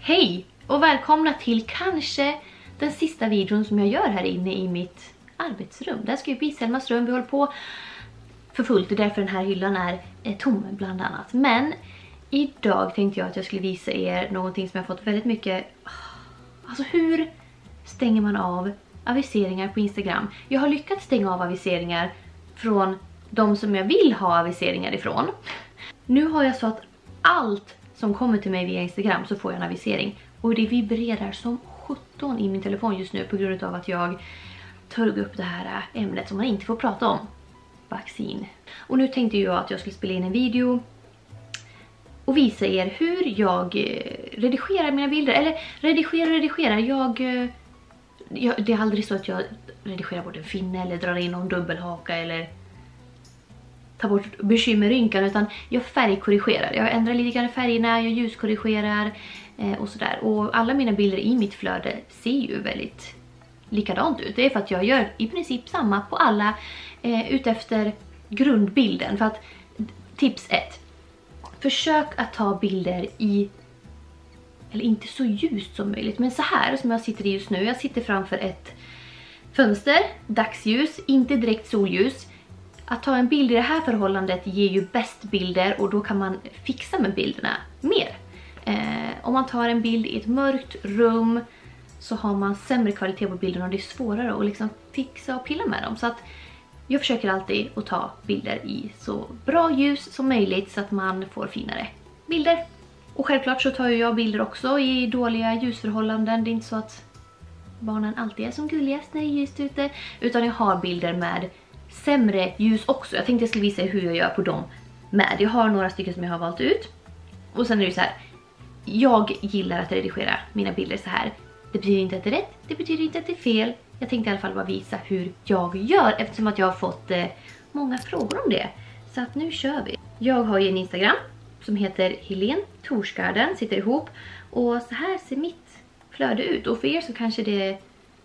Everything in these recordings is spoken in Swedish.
Hej och välkomna till kanske den sista videon som jag gör här inne i mitt arbetsrum. Det här ska ju bli Selmas rum, vi håller på för fullt, det är därför den här hyllan är tom bland annat. Men idag tänkte jag att jag skulle visa er någonting som jag fått väldigt mycket. Alltså hur stänger man av aviseringar på Instagram? Jag har lyckats stänga av aviseringar från de som jag vill ha aviseringar ifrån. Nu har jag så att allt som kommer till mig via Instagram så får jag en avisering. Och det vibrerar som 17 i min telefon just nu på grund av att jag tog upp det här ämnet som man inte får prata om. Vaccin. Och nu tänkte jag att jag skulle spela in en video och visa er hur jag redigerar mina bilder. Eller redigerar. Det är aldrig så att jag redigerar bort en finne eller drar in någon dubbelhaka eller tar bort bekymmerrynkan, utan jag färgkorrigerar. Jag ändrar lite grann färgerna, jag ljuskorrigerar och sådär. Och alla mina bilder i mitt flöde ser ju väldigt likadant ut. Det är för att jag gör i princip samma på alla utefter grundbilden. För att tips 1. Försök att ta bilder i, eller inte så ljust som möjligt, men så här som jag sitter i just nu. Jag sitter framför ett fönster, dagsljus, inte direkt solljus. Att ta en bild i det här förhållandet ger ju bäst bilder och då kan man fixa med bilderna mer. Om man tar en bild i ett mörkt rum så har man sämre kvalitet på bilderna och det är svårare att liksom fixa och pilla med dem. Så att jag försöker alltid att ta bilder i så bra ljus som möjligt så att man får finare bilder. Och självklart så tar jag bilder också i dåliga ljusförhållanden. Det är inte så att barnen alltid är som gulligast när det är ljust ute, utan jag har bilder med sämre ljus också. Jag tänkte jag skulle visa hur jag gör på dem med. Jag har några stycken som jag har valt ut. Och sen är det så här. Jag gillar att redigera mina bilder så här. Det betyder inte att det är rätt. Det betyder inte att det är fel. Jag tänkte i alla fall bara visa hur jag gör. Eftersom att jag har fått många frågor om det. Så att nu kör vi. Jag har ju en Instagram som heter Helene Torsgarden. Sitter ihop. Och så här ser mitt flöde ut. Och för er så kanske det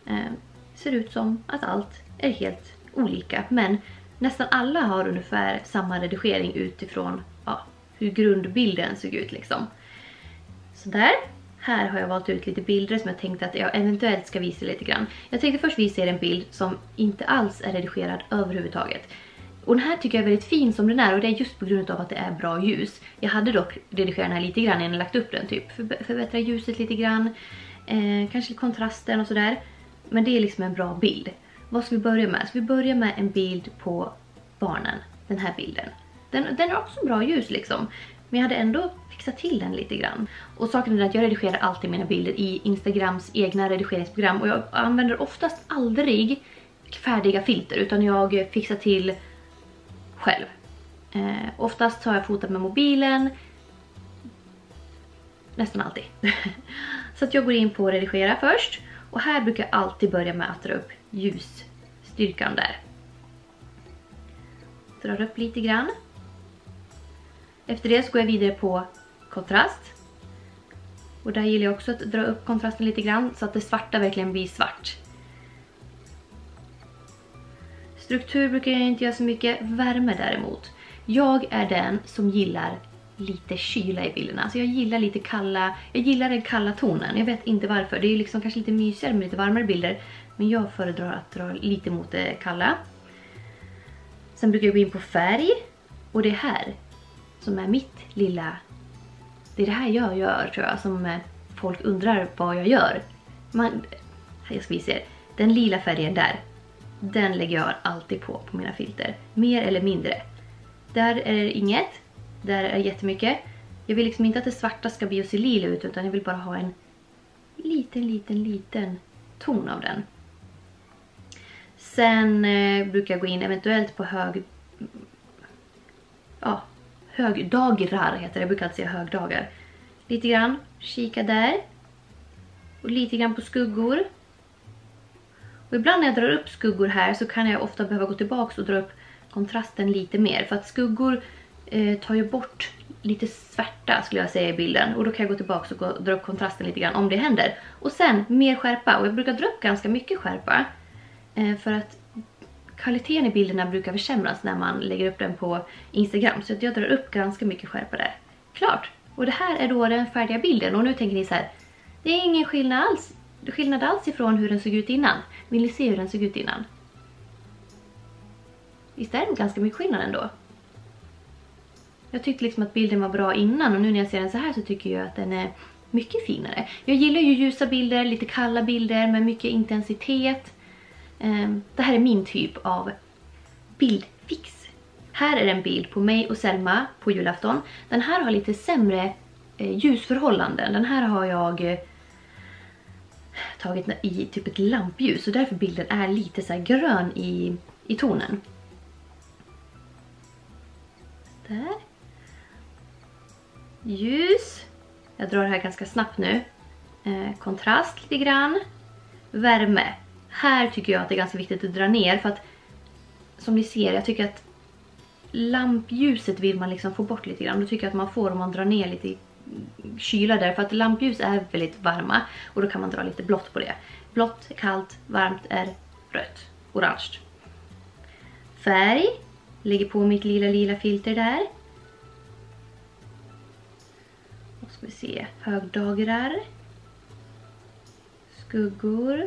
ser ut som att allt är helt olika, men nästan alla har ungefär samma redigering utifrån hur grundbilden såg ut liksom. Så där. Här har jag valt ut lite bilder som jag tänkte att jag eventuellt ska visa lite grann. Jag tänkte först visa er en bild som inte alls är redigerad överhuvudtaget. Och den här tycker jag är väldigt fin som den är, och det är just på grund av att det är bra ljus. Jag hade dock redigerat den här lite grann innan jag lagt upp den, typ förbättra ljuset lite grann, kanske kontrasten och sådär. Men det är liksom en bra bild. Vad ska vi börja med? Så vi börjar med en bild på barnen. Den här bilden. Den har också bra ljus liksom. Men jag hade ändå fixat till den lite grann. Och saken är att jag redigerar alltid mina bilder i Instagrams egna redigeringsprogram. Och jag använder oftast aldrig färdiga filter, utan jag fixar till själv. Oftast tar jag fotat med mobilen. Nästan alltid. Så att jag går in på redigera först. Och här brukar jag alltid börja med att dra upp ljusstyrkan där. Drar upp lite grann. Efter det så går jag vidare på kontrast. Och där gillar jag också att dra upp kontrasten lite grann så att det svarta verkligen blir svart. Struktur brukar jag inte göra så mycket. Värme däremot. Jag är den som gillar lite kyla i bilderna. Så jag gillar lite kalla. Jag gillar den kalla tonen. Jag vet inte varför. Det är liksom kanske lite mysigare med lite varmare bilder. Men jag föredrar att dra lite mot det kalla. Sen brukar jag gå in på färg. Och det här som är mitt lilla. Det är det här jag gör tror jag. Som folk undrar vad jag gör. Jag ska visa er. Den lila färgen där. Den lägger jag alltid på mina filter. Mer eller mindre. Där är det inget. Där är jättemycket. Jag vill liksom inte att det svarta ska bli och se lila ut, utan jag vill bara ha en liten ton av den. Sen brukar jag gå in eventuellt på högdagrar heter det. Jag brukar alltid säga högdagar. Lite grann. Kika där. Och lite grann på skuggor. Och ibland när jag drar upp skuggor här så kan jag ofta behöva gå tillbaka och dra upp kontrasten lite mer. För att skuggor tar ju bort lite svärta skulle jag säga i bilden. Och då kan jag gå tillbaka och dra upp kontrasten lite grann om det händer. Och sen mer skärpa. Och jag brukar dra upp ganska mycket skärpa. För att kvaliteten i bilderna brukar försämras när man lägger upp den på Instagram. Så jag drar upp ganska mycket skärpa där. Klart! Och det här är då den färdiga bilden. Och nu tänker ni så här. Det är ingen skillnad alls ifrån hur den såg ut innan. Vill ni se hur den såg ut innan? Visst är det ganska mycket skillnad ändå. Jag tyckte liksom att bilden var bra innan och nu när jag ser den så här så tycker jag att den är mycket finare. Jag gillar ju ljusa bilder, lite kalla bilder med mycket intensitet. Det här är min typ av bildfix. Här är en bild på mig och Selma på julafton. Den här har lite sämre ljusförhållanden. Den här har jag tagit i typ ett lampljus. Så därför bilden är lite så här grön i tonen. Där. Ljus. Jag drar det här ganska snabbt nu. Kontrast lite grann. Värme. Här tycker jag att det är ganska viktigt att dra ner. För att som ni ser, jag tycker att lampljuset vill man liksom få bort lite grann. Då tycker jag att man får om man drar ner lite kyla där. För att lampljus är väldigt varma. Och då kan man dra lite blått på det. Blått är kallt, varmt är rött. Orange. Färg. Lägger på mitt lila filter där. Och ska vi se. Högdagrar. Skuggor.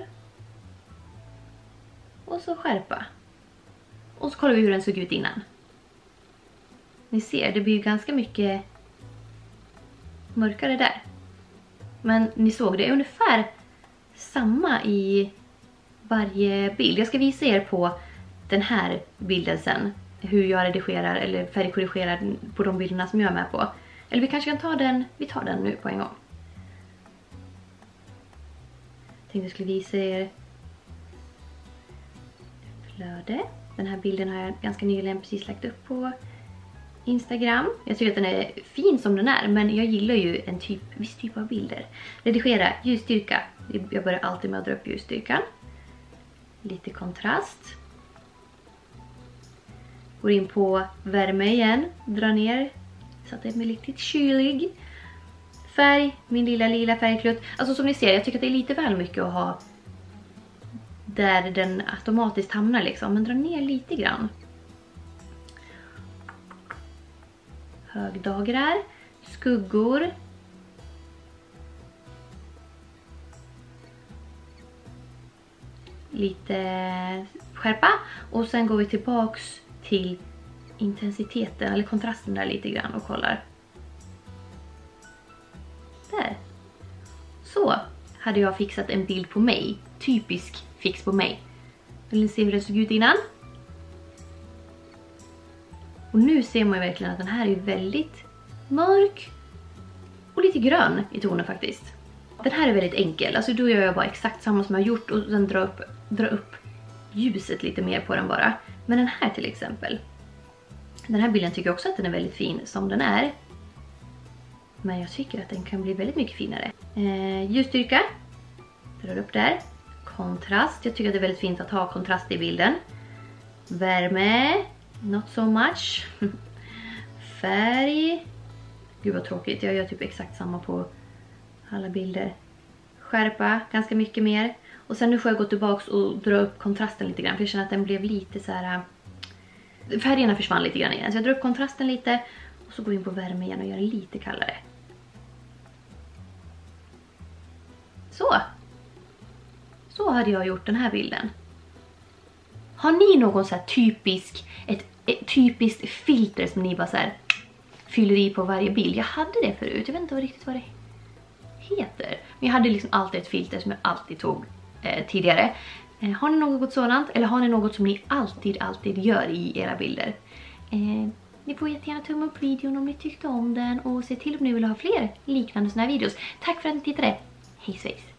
Och så skärpa. Och så kollar vi hur den såg ut innan. Ni ser, det blir ju ganska mycket mörkare där. Men ni såg, det är ungefär samma i varje bild. Jag ska visa er på den här bilden sen. Hur jag redigerar eller färgkorrigerar på de bilderna som jag är med på. Eller vi kanske kan ta den, vi tar den nu på en gång. Jag tänkte jag skulle visa er flöde. Den här bilden har jag ganska nyligen precis lagt upp på Instagram. Jag tycker att den är fin som den är, men jag gillar ju en viss typ av bilder. Redigera ljusstyrka. Jag börjar alltid med att dra upp ljusstyrkan. Lite kontrast. Går in på värme igen. Dra ner. Så att det är lite kylig. Färg. Min lilla färgklutt. Alltså som ni ser, jag tycker att det är lite väl mycket att ha där den automatiskt hamnar liksom. Men dra ner lite grann. Högdagrar. Skuggor. Lite skärpa. Och sen går vi tillbaks till intensiteten eller kontrasten där lite grann och kollar. Där. Så hade jag fixat en bild på mig. Typisk fix på mig. Vill ni se hur det såg ut innan? Och nu ser man ju verkligen att den här är väldigt mörk och lite grön i tonen faktiskt. Den här är väldigt enkel. Alltså då gör jag bara exakt samma som jag har gjort och sen dra upp ljuset lite mer på den bara. Men den här till exempel. Den här bilden tycker jag också att den är väldigt fin som den är. Men jag tycker att den kan bli väldigt mycket finare. Ljusstyrka. Drar upp där. Kontrast. Jag tycker att det är väldigt fint att ha kontrast i bilden. Värme. Not so much. Färg. Gud vad tråkigt. Jag gör typ exakt samma på alla bilder. Skärpa. Ganska mycket mer. Och sen nu får jag gå tillbaks och dra upp kontrasten lite grann. För jag känner att den blev lite så här. Färgerna försvann lite grann igen. Så jag drar upp kontrasten lite. Och så går jag in på värme igen och gör den lite kallare. Så hade jag gjort den här bilden. Har ni någon så här ett typiskt filter som ni bara så här fyller i på varje bild? Jag hade det förut. Jag vet inte riktigt vad det heter. Men jag hade liksom alltid ett filter som jag alltid tog tidigare. Har ni något sådant? Eller har ni något som ni alltid gör i era bilder? Ni får jättegärna tumma upp videon om ni tyckte om den. Och se till om ni vill ha fler liknande såna här videos. Tack för att ni tittade. Hej svejs!